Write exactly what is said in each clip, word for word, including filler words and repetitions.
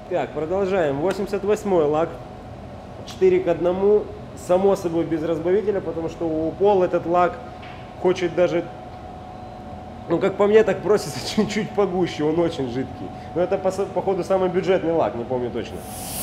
Так, продолжаем. восемьдесят восьмой лак. четыре к одному. Само собой без разбавителя, потому что у Пол этот лак хочет даже, ну как по мне, так просится чуть-чуть погуще, он очень жидкий. Но это по, походу самый бюджетный лак, не помню точно.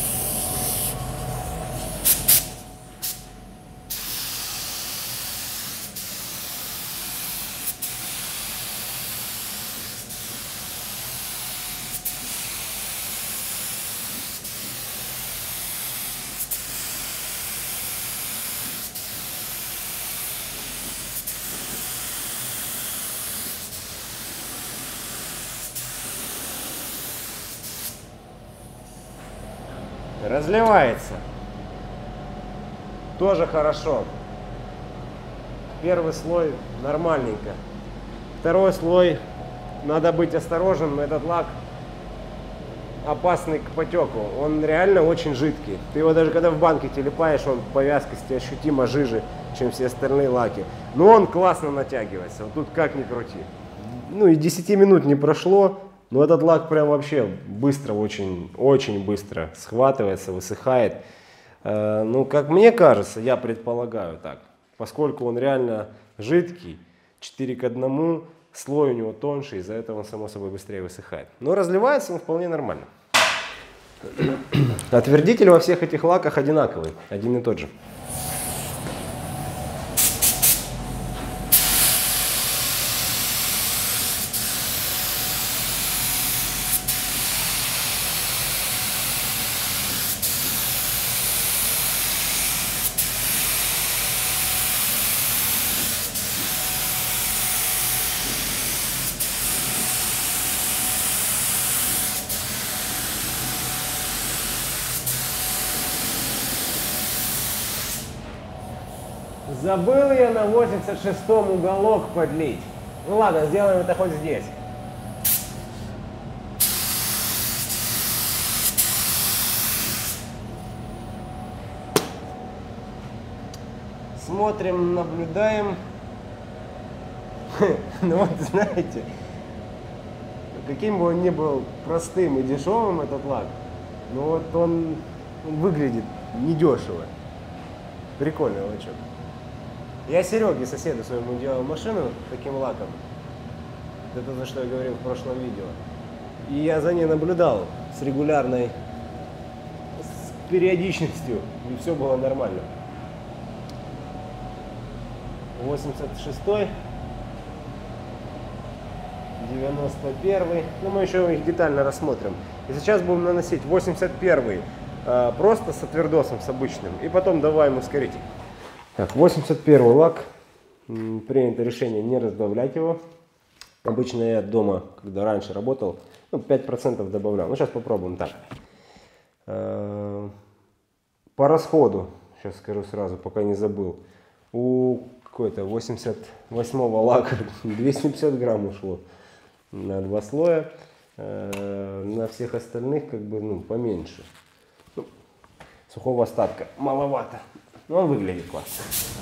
Разливается. Тоже хорошо. Первый слой нормальненько. Второй слой надо быть осторожным. Этот лак опасный к потеку. Он реально очень жидкий. Ты его даже когда в банке телепаешь, он по вязкости ощутимо жиже, чем все остальные лаки. Но он классно натягивается. Вот тут как ни крути. Ну и десяти минут не прошло. Но этот лак прям вообще быстро, очень, очень быстро схватывается, высыхает. Э, ну, как мне кажется, я предполагаю так, поскольку он реально жидкий, четыре к одному, слой у него тоньше, из-за этого он, само собой, быстрее высыхает. Но разливается он вполне нормально. Отвердитель во всех этих лаках одинаковый, один и тот же. Забыл я на восемьдесят шестом уголок подлить. Ну ладно, сделаем это хоть здесь. Смотрим, наблюдаем. Ну вот, знаете, каким бы он ни был простым и дешевым этот лак, но вот он, он выглядит недешево. Прикольный лачок. Я Сереге, соседу своему, делал машину таким лаком. Это за что я говорил в прошлом видео. И я за ней наблюдал с регулярной с периодичностью. И все было нормально. восемьдесят шестой. девяносто первый. Ну, мы еще их детально рассмотрим. И сейчас будем наносить восемьдесят первый. Э, просто с отвердосом, с обычным. И потом добавим ускоритель. Так, восемьдесят первый лак. Принято решение не разбавлять его. Обычно я дома, когда раньше работал, ну, пять процентов добавлял. Ну, сейчас попробуем так. По расходу, сейчас скажу сразу, пока не забыл. У какой-то восемьдесят восьмого лака двести пятьдесят грамм ушло на два слоя. На всех остальных как бы, ну, поменьше. Ну, сухого остатка маловато. Но он выглядит классно.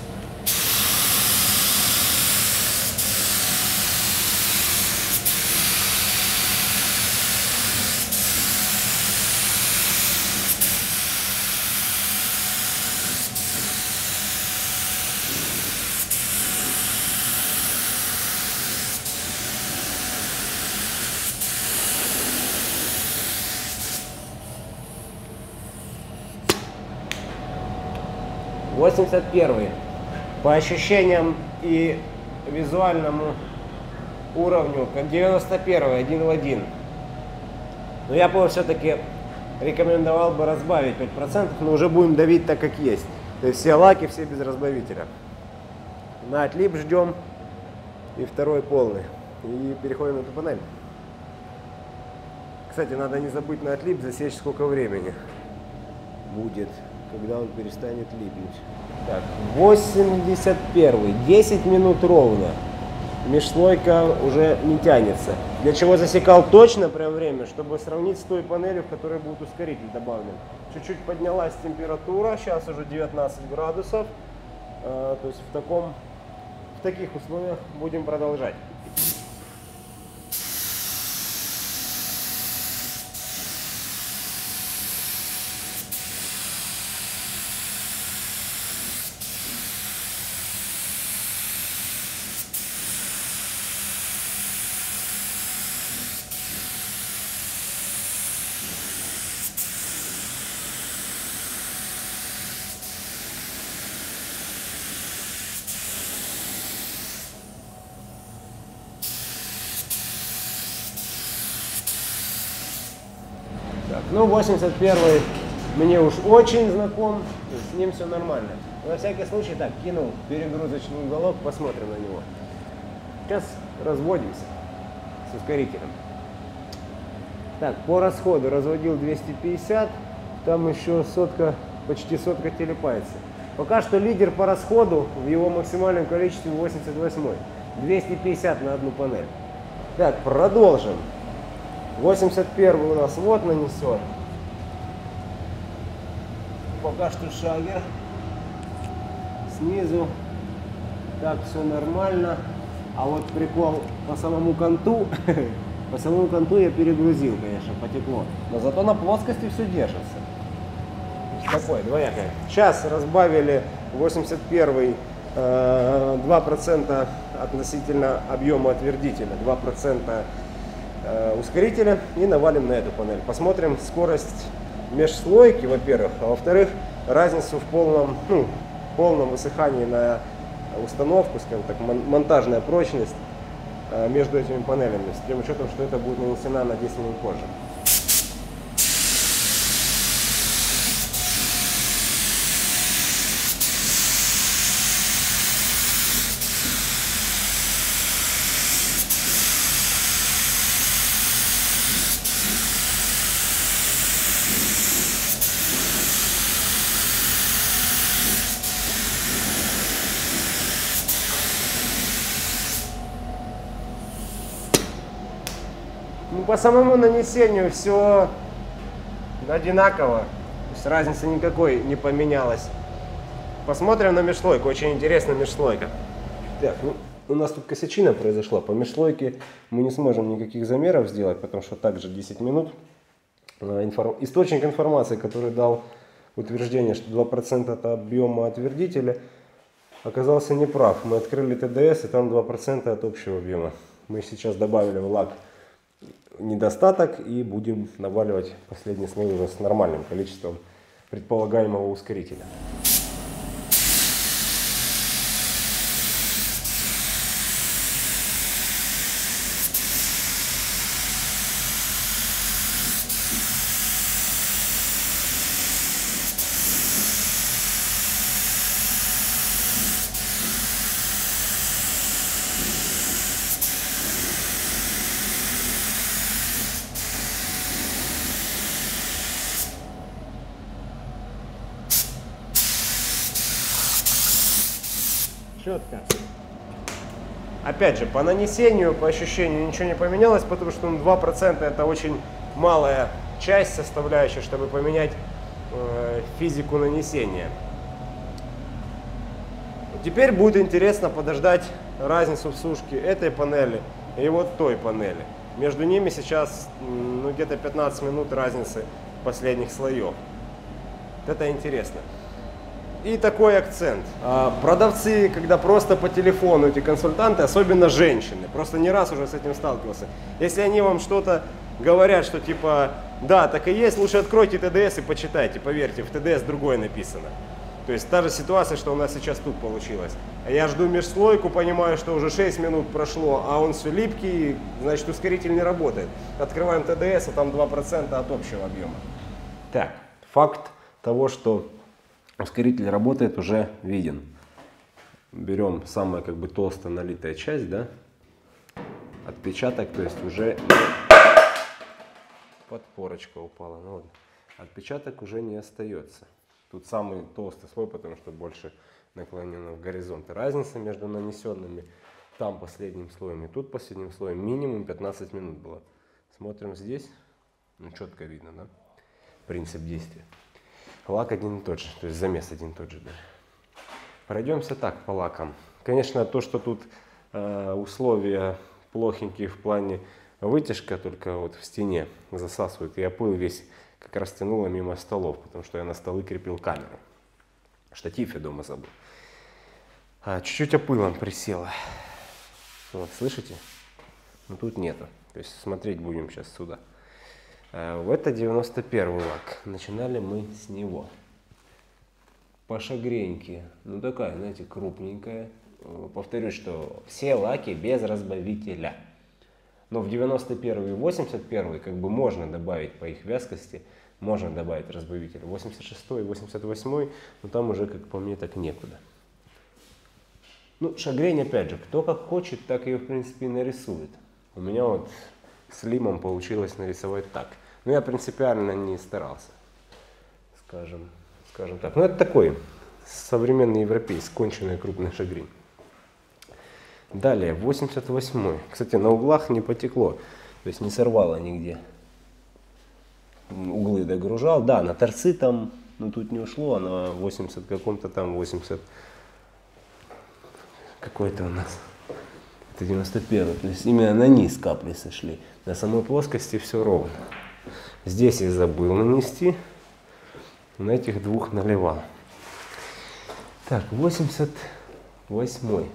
восемьдесят первый. По ощущениям и визуальному уровню, как девяносто первый, один в один. Но я бы все-таки рекомендовал бы разбавить пять процентов, но уже будем давить так, как есть. То есть все лаки, все без разбавителя. На отлип ждем. И второй полный. И переходим на эту панель. Кстати, надо не забыть на отлип засечь, сколько времени будет, когда он перестанет липнуть. Так, восемьдесят первый. десять минут ровно. Межслойка уже не тянется. Для чего засекал точно прям время, чтобы сравнить с той панелью, в которой будет ускоритель добавлен. Чуть-чуть поднялась температура, сейчас уже девятнадцать градусов. А, то есть в, таком, в таких условиях будем продолжать. Так, ну восемьдесят первый мне уж очень знаком, то есть с ним все нормально. Но на всякий случай так, кинул перегрузочный уголок, посмотрим на него. Сейчас разводимся с ускорителем. Так, по расходу разводил двести пятьдесят, там еще сотка, почти сотка телепается. Пока что лидер по расходу в его максимальном количестве восемьдесят восемь. двести пятьдесят на одну панель. Так, продолжим. восемьдесят первый у нас вот нанесен. Пока что шагер. Снизу. Так, все нормально. А вот прикол по самому конту. По самому конту я перегрузил, конечно, потекло. Но зато на плоскости все держится. Такое, двоякое. Сейчас разбавили восемьдесят первый э, два процента относительно объема отвердителя, два процента э, ускорителя и навалим на эту панель. Посмотрим скорость межслойки, во-первых, а во-вторых, разницу в полном, ну, полном высыхании на установку, скажем так, монтажная прочность э, между этими панелями, с тем учетом, что это будет нанесена на десять минут позже. Ну, по самому нанесению все одинаково, то есть разницы никакой не поменялась. Посмотрим на межслойку, очень интересная межслойка. Так, ну, у нас тут косячина произошла, по межслойке мы не сможем никаких замеров сделать, потому что также десять минут. Информ... Источник информации, который дал утверждение, что два процента от объема отвердителя, оказался неправ. Мы открыли тэ дэ эс, и там два процента от общего объема. Мы сейчас добавили в лак недостаток и будем наваливать последний слой уже с нормальным количеством предполагаемого ускорителя. Четко. Опять же, по нанесению, по ощущению ничего не поменялось, потому что ну, два процента это очень малая часть составляющая, чтобы поменять э, физику нанесения. Теперь будет интересно подождать разницу в сушке этой панели и вот той панели. Между ними сейчас ну, где-то пятнадцать минут разницы последних слоев. Это интересно. И такой акцент. Продавцы, когда просто по телефону, эти консультанты, особенно женщины, просто не раз уже с этим сталкивался. Если они вам что-то говорят, что типа, да, так и есть, лучше откройте тэ дэ эс и почитайте, поверьте, в тэ дэ эс другое написано. То есть та же ситуация, что у нас сейчас тут получилось. Я жду межслойку, понимаю, что уже шесть минут прошло, а он все липкий, значит ускоритель не работает. Открываем тэ дэ эс, а там два процента от общего объема. Так, факт того, что ускоритель работает, уже виден. Берем самая как бы толстая налитая часть, да, отпечаток, то есть уже подпорочка упала, ну, вот. Отпечаток уже не остается. Тут самый толстый слой, потому что больше наклонено в горизонт. Разница между нанесенными там последним слоем и тут последним слоем минимум пятнадцать минут было. Смотрим здесь, ну, четко видно, да, принцип действия. Лак один и тот же, то есть замес один и тот же. Да. Пройдемся так по лакам. Конечно, то, что тут э, условия плохенькие в плане вытяжка, только вот в стене засасывает. И опыл весь как раз тянуло мимо столов, потому что я на столы крепил камеру. Штатив я дома забыл. А, чуть-чуть опылом присело. Вот, слышите? Но тут нету. То есть смотреть будем сейчас сюда. Это девяносто первый лак. Начинали мы с него. По шагреньке. Ну такая, знаете, крупненькая. Повторюсь, что все лаки без разбавителя. Но в девяносто первый и восемьдесят первый как бы можно добавить по их вязкости, можно добавить разбавитель. восемьдесят шестой и восемьдесят восьмой, но там уже, как по мне, так некуда. Ну, шагрень, опять же, кто как хочет, так ее, в принципе, и нарисует. У меня вот с лимом получилось нарисовать так. Но я принципиально не старался, скажем, скажем так. Ну, это такой современный европейский, конченый крупный шагрень. Далее, восемьдесят восьмой. Кстати, на углах не потекло, то есть не сорвало нигде. Углы догружал. Да, на торцы там, ну тут не ушло, а на восемьдесят каком-то там, восемьдесят какой-то у нас. Это девяносто первый. То есть именно на низ капли сошли. На самой плоскости все ровно. Здесь я забыл нанести. На этих двух наливал. Так, восемьдесят восьмой.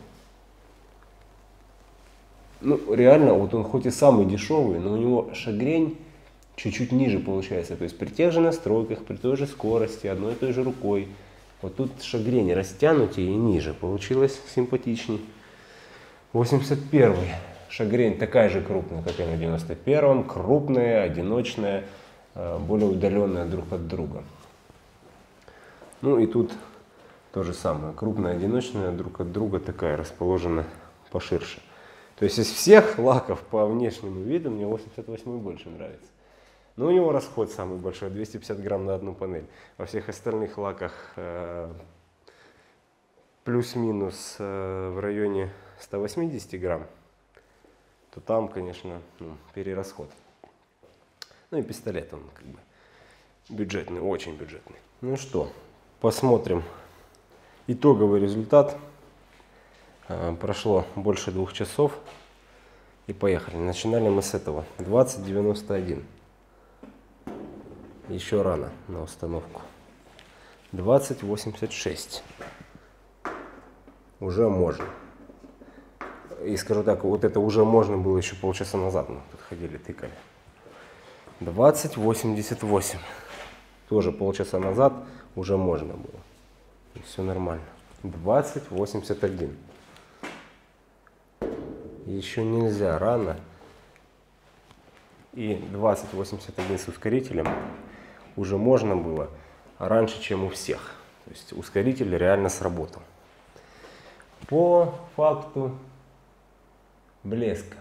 Ну, реально, вот он хоть и самый дешевый, но у него шагрень чуть-чуть ниже получается. То есть при тех же настройках, при той же скорости, одной и той же рукой. Вот тут шагрень растянутее и ниже. Получилось симпатичней. восемьдесят первый. Шагрень такая же крупная, как и на девяносто первом. Крупная, одиночная, более удаленная друг от друга. Ну и тут то же самое. Крупная, одиночная, друг от друга такая, расположена поширше. То есть из всех лаков по внешнему виду мне восемьдесят восьмой больше нравится. Но у него расход самый большой, двести пятьдесят грамм на одну панель. Во всех остальных лаках э, плюс-минус э, в районе ста восьмидесяти грамм, то там, конечно, ну, перерасход. Ну и пистолет, он как бы бюджетный, очень бюджетный. Ну что, посмотрим итоговый результат. Прошло больше двух часов и поехали. Начинали мы с этого. двадцать девяносто один. Еще рано на установку. двадцать восемьдесят шесть. Уже можно. И скажу так, вот это уже можно было еще полчаса назад. Мы тут ходили, тыкали. двадцать восемьдесят восемь. Тоже полчаса назад уже можно было. И все нормально. двадцать восемьдесят один. Еще нельзя, рано. И двадцать восемьдесят один с ускорителем уже можно было раньше, чем у всех. То есть ускоритель реально сработал. По факту блеска.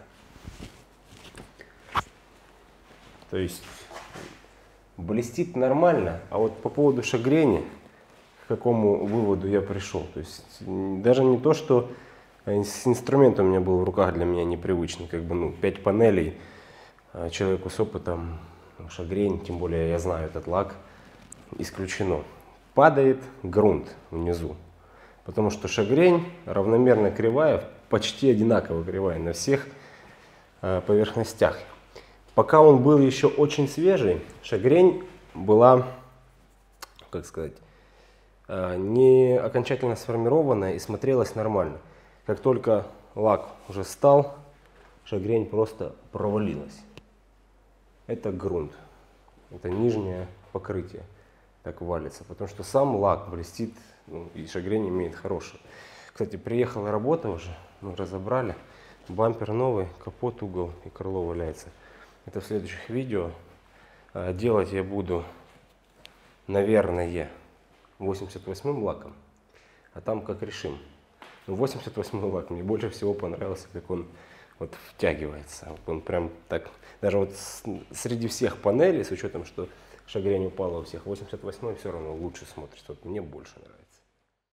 То есть блестит нормально, а вот по поводу шагрени, к какому выводу я пришел. То есть даже не то, что с инструментом у меня был в руках для меня непривычный, как бы, ну, пять панелей, человеку с опытом, шагрень, тем более я знаю этот лак, исключено. Падает грунт внизу, потому что шагрень равномерно кривая, почти одинаково кривая на всех поверхностях. Пока он был еще очень свежий, шагрень была, как сказать, не окончательно сформированная и смотрелась нормально. Как только лак уже стал, шагрень просто провалилась. Это грунт, это нижнее покрытие так валится, потому что сам лак блестит, ну, и шагрень имеет хорошую. Кстати, приехала работа уже, мы разобрали, бампер новый, капот, угол и крыло валяется. Это в следующих видео. Делать я буду, наверное, восемьдесят восьмым лаком, а там как решим. Но восемьдесят восьмой лак мне больше всего понравился, как он вот втягивается. Он прям так, даже вот с, среди всех панелей, с учетом, что шагрень упала у всех, восемьдесят восьмой все равно лучше смотрится. Вот мне больше нравится.